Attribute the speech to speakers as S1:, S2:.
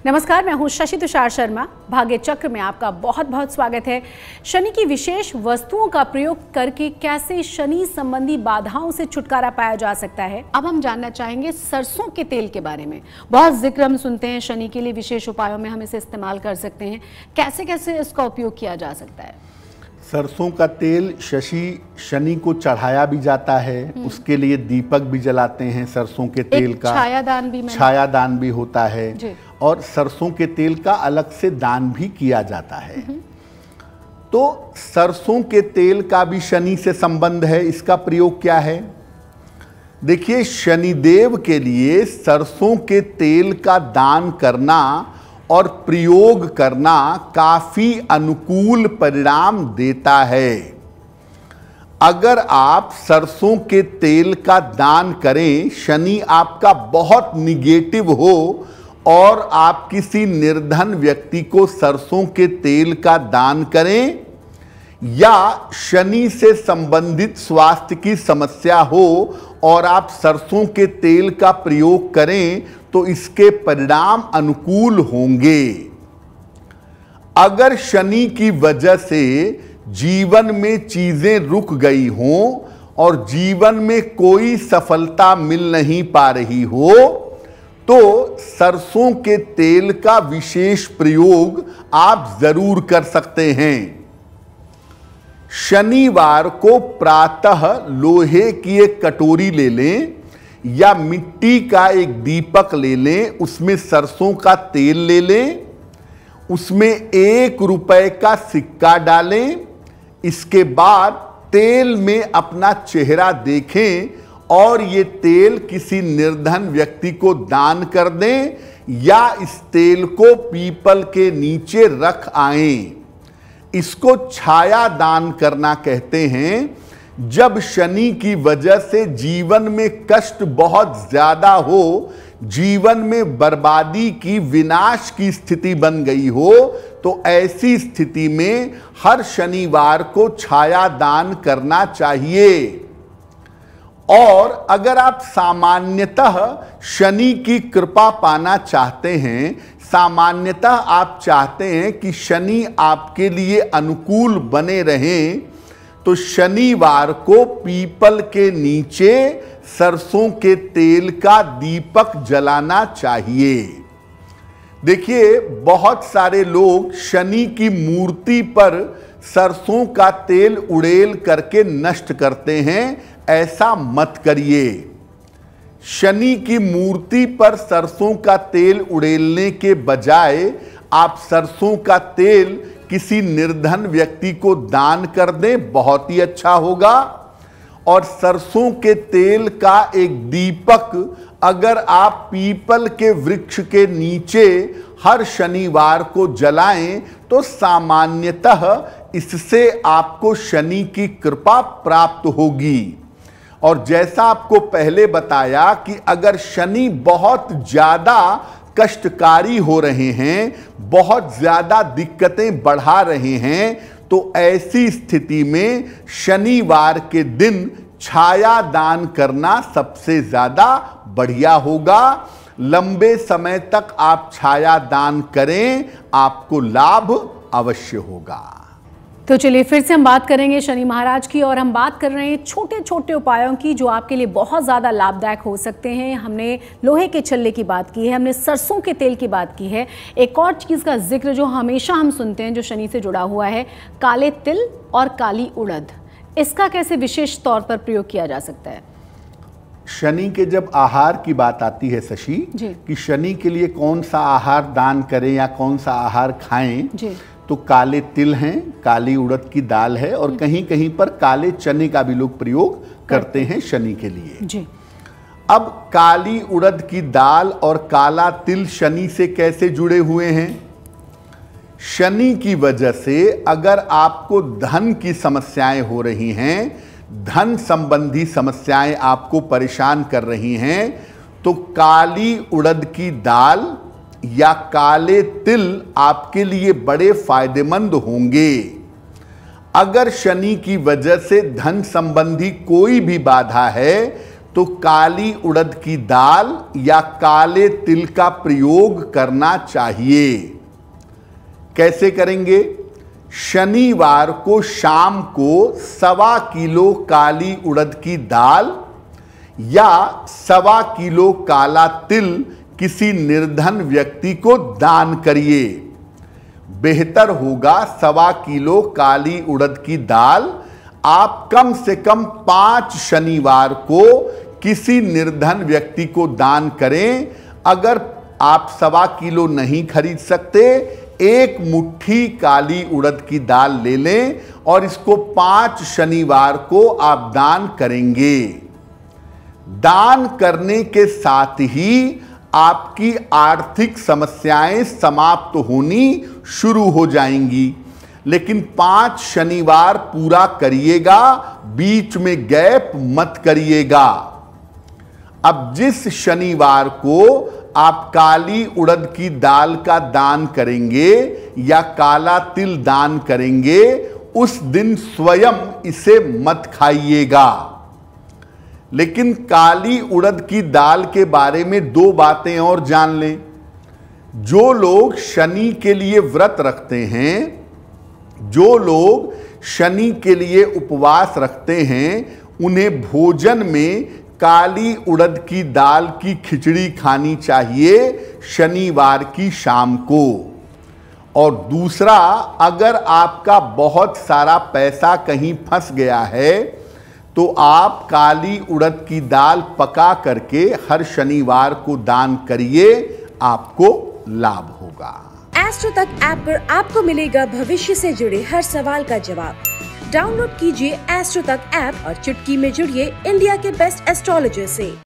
S1: नमस्कार, मैं हूं शशि तुषार शर्मा। भाग्य चक्र में आपका बहुत बहुत स्वागत है। शनि की विशेष वस्तुओं का प्रयोग करके कैसे शनि संबंधी बाधाओं से छुटकारा पाया जा सकता है, अब हम जानना चाहेंगे सरसों के तेल के बारे में। बहुत जिक्र हम सुनते हैं शनि के लिए विशेष उपायों में हम इसे इस्तेमाल कर सकते हैं, कैसे कैसे इसका उपयोग किया जा सकता है?
S2: सरसों का तेल शनि को चढ़ाया भी जाता है, उसके लिए दीपक भी जलाते हैं। सरसों के तेल का छायादान भी होता है और सरसों के तेल का अलग से दान भी किया जाता है। तो सरसों के तेल का भी शनि से संबंध है। इसका प्रयोग क्या है? देखिए, शनिदेव के लिए सरसों के तेल का दान करना और प्रयोग करना काफी अनुकूल परिणाम देता है। अगर आप सरसों के तेल का दान करें, शनि आपका बहुत निगेटिव हो और आप किसी निर्धन व्यक्ति को सरसों के तेल का दान करें या शनि से संबंधित स्वास्थ्य की समस्या हो और आप सरसों के तेल का प्रयोग करें तो इसके परिणाम अनुकूल होंगे। अगर शनि की वजह से जीवन में चीजें रुक गई हों और जीवन में कोई सफलता मिल नहीं पा रही हो तो सरसों के तेल का विशेष प्रयोग आप जरूर कर सकते हैं। शनिवार को प्रातः लोहे की एक कटोरी ले लें या मिट्टी का एक दीपक ले लें, उसमें सरसों का तेल ले लें, उसमें 1 रुपए का सिक्का डालें। इसके बाद तेल में अपना चेहरा देखें और ये तेल किसी निर्धन व्यक्ति को दान कर दें या इस तेल को पीपल के नीचे रख आएं। इसको छाया दान करना कहते हैं। जब शनि की वजह से जीवन में कष्ट बहुत ज्यादा हो, जीवन में बर्बादी की, विनाश की स्थिति बन गई हो, तो ऐसी स्थिति में हर शनिवार को छाया दान करना चाहिए। और अगर आप सामान्यतः शनि की कृपा पाना चाहते हैं, सामान्यतः आप चाहते हैं कि शनि आपके लिए अनुकूल बने रहें, तो शनिवार को पीपल के नीचे सरसों के तेल का दीपक जलाना चाहिए। देखिए, बहुत सारे लोग शनि की मूर्ति पर सरसों का तेल उड़ेल करके नष्ट करते हैं। ऐसा मत करिए। शनि की मूर्ति पर सरसों का तेल उड़ेलने के बजाय आप सरसों का तेल किसी निर्धन व्यक्ति को दान कर दें, बहुत ही अच्छा होगा। और सरसों के तेल का एक दीपक अगर आप पीपल के वृक्ष के नीचे हर शनिवार को जलाएं तो सामान्यतः इससे आपको शनि की कृपा प्राप्त होगी। और जैसा आपको पहले बताया कि अगर शनि बहुत ज्यादा कष्टकारी हो रहे हैं, बहुत ज्यादा दिक्कतें बढ़ा रहे हैं, तो ऐसी स्थिति में शनिवार के दिन छाया दान करना सबसे ज्यादा बढ़िया होगा। लंबे समय तक आप छाया दान करें, आपको लाभ अवश्य होगा।
S1: तो चलिए फिर से हम बात करेंगे शनि महाराज की, और हम बात कर रहे हैं छोटे छोटे उपायों की जो आपके लिए बहुत ज़्यादा लाभदायक हो सकते हैं। हमने लोहे के छल्ले की बात की है, हमने सरसों के तेल की बात की है। एक और चीज़ का जिक्र जो हमेशा हम सुनते हैं जो शनि से जुड़ा हुआ है, काले तिल और काली उड़द। इसका कैसे विशेष तौर पर प्रयोग किया जा सकता है?
S2: शनि के जब आहार की बात आती है शशि, कि शनि के लिए कौन सा आहार दान करें या कौन सा आहार खाएं, तो काले तिल हैं, काली उड़द की दाल है और कहीं कहीं पर काले चने का भी लोग प्रयोग करते हैं शनि के लिए। अब काली उड़द की दाल और काला तिल शनि से कैसे जुड़े हुए हैं? शनि की वजह से अगर आपको धन की समस्याएं हो रही हैं, धन संबंधी समस्याएं आपको परेशान कर रही हैं, तो काली उड़द की दाल या काले तिल आपके लिए बड़े फायदेमंद होंगे। अगर शनि की वजह से धन संबंधी कोई भी बाधा है तो काली उड़द की दाल या काले तिल का प्रयोग करना चाहिए। कैसे करेंगे? शनिवार को शाम को 1.25 किलो काली उड़द की दाल या 1.25 किलो काला तिल किसी निर्धन व्यक्ति को दान करिए। बेहतर होगा 1.25 किलो काली उड़द की दाल आप कम से कम 5 शनिवार को किसी निर्धन व्यक्ति को दान करें। अगर आप 1.25 किलो नहीं खरीद सकते, 1 मुट्ठी काली उड़द की दाल ले लें और इसको 5 शनिवार को आप दान करेंगे। दान करने के साथ ही आपकी आर्थिक समस्याएं समाप्त होनी शुरू हो जाएंगी। लेकिन 5 शनिवार पूरा करिएगा, बीच में गैप मत करिएगा। अब जिस शनिवार को आप काली उड़द की दाल का दान करेंगे या काला तिल दान करेंगे, उस दिन स्वयं इसे मत खाइएगा। लेकिन काली उड़द की दाल के बारे में 2 बातें और जान लें। जो लोग शनि के लिए व्रत रखते हैं, जो लोग शनि के लिए उपवास रखते हैं, उन्हें भोजन में काली उड़द की दाल की खिचड़ी खानी चाहिए शनिवार की शाम को। और दूसरा, अगर आपका बहुत सारा पैसा कहीं फंस गया है तो आप काली उड़द की दाल पका करके हर शनिवार को दान करिए, आपको लाभ होगा।
S3: एस्ट्रो तक ऐप पर आपको मिलेगा भविष्य से जुड़े हर सवाल का जवाब। डाउनलोड कीजिए एस्ट्रो तक ऐप और चुटकी में जुड़िए इंडिया के बेस्ट एस्ट्रोलॉजर से।